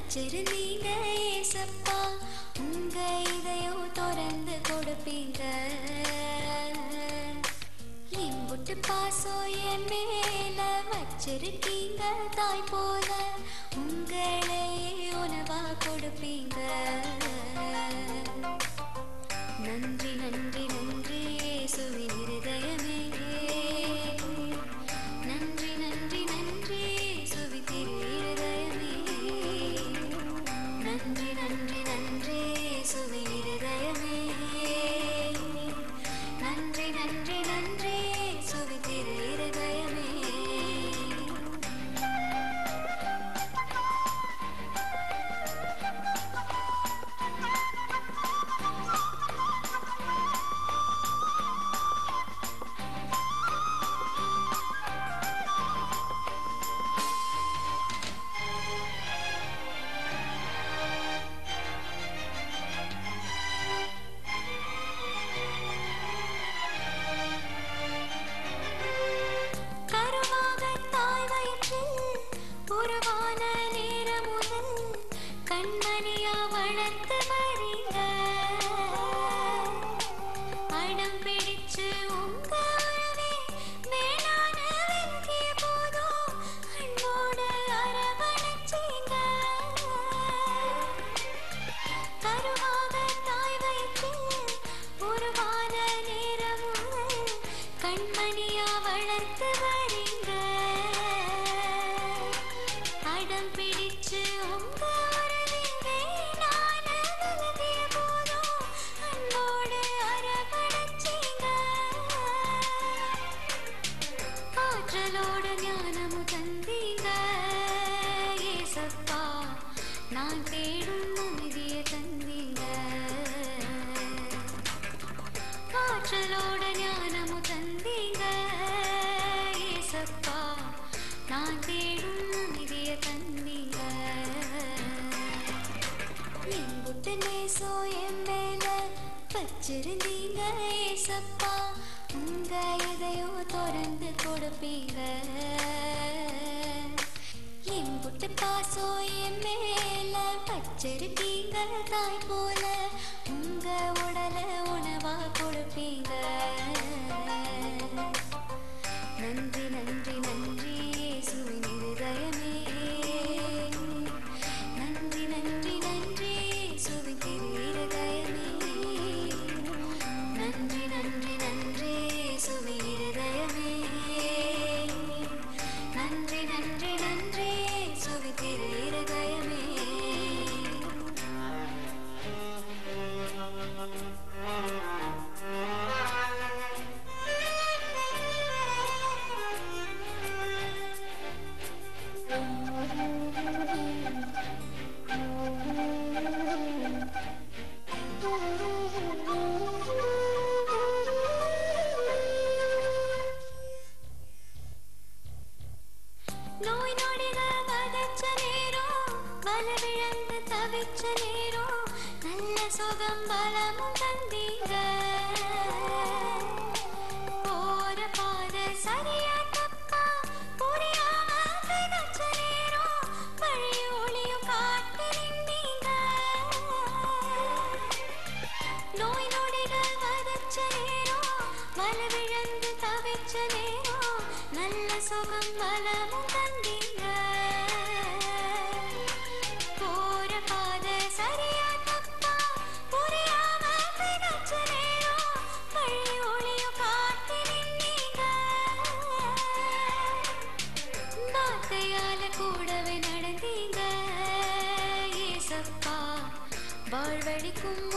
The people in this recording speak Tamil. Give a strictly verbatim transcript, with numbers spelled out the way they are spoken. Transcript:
வச்சிருந்தீங்க ஏசப்பா, உங்க இதயம் திறந்து கொடுப்பீங்க. இம்புட்டு பாசம் என் மேல வச்சிருக்கீங்க தாய் போல, உங்களே உணவா கொடுப்பீங்க. நன்றி நன்றி நன்றி இயேசுவின் இருதயமே, நன்றி நன்றி நன்றி இயேசுவின் திரு இருதயமே, நன்றி நன்றி நன்றி இயேசுவின் இருதயமே, நன்றி நன்றி நன்றி இயேசுவின் திரு இருதயமே. உருவான நேரம் முதல் கண்மணியா வளர்த்து வரீங்க. அடம் பிடிச்சு உங்க உறவே மேலான வெற்றிய போதும் அன்போடு அரவணைச்சீங்க. கருவாக தாய் வயிற்றில் உருவான நேரம் முதல் கண்மணியா வளர்த்து வரீங்க. அடம் பிடிச்சு உங்க உறவின் வேளான விலகிய போதும் அன்போடு அரவணைச்சீங்க. ஆற்றலோடு ஞானமும் தந்தீங்க ஏசப்பா, நான் தேடும் அமைதியை தந்தீங்க. ஆற்றலோடு ஞானமும் தந்தீங்க ஏசப்பா, நான் தேடும் அமைதியை தந்தீங்க. எம்புட்டு நேசம் என் மேல வச்சிருந்தீங்க ஏசப்பா, உங்க இதயம் திறந்து கொடுப்பீங்க. எம்புட்டு பாசம் என் மேல வச்சிருக்கீங்க தாய் போல, உங்க உடல உணவா கொடுப்பீங்க. நன்றி நன்றி நன்றி இயேசுவின் இருதயமே, நன்றி நன்றி நன்றி இயேசுவின் திரு இருதயமே, நன்றி நன்றி நன்றி இயேசுவின் இருதயமே, நன்றி நன்றி நன்றி இயேசுவின் திரு இருதயமே. நோய் நொடிகள் வதச்ச நேரம், பலவிழந்து தவிச்ச நேரம், நல்ல சுகம் பலமும் தந்தீங்க. போற பாத சரியா தப்பா புரியாம விதச்ச நேரம், வழி ஒளியும் காட்டி நின்றீங்க. நோய் நொடிகள் வதச்ச நேரம், பலவிழந்து தவிச்ச நேரம், நல்ல சுகம் பலமும் தந்தீங்க. போற பாத சரியா தப்பா புரியாம விதச்ச நேரம், வழி ஒளியும் காட்டி நின்றீங்க. வார்த்தையால கூடவே நடந்தீங்க ஏசப்பா, வாழ்வழிக்கும்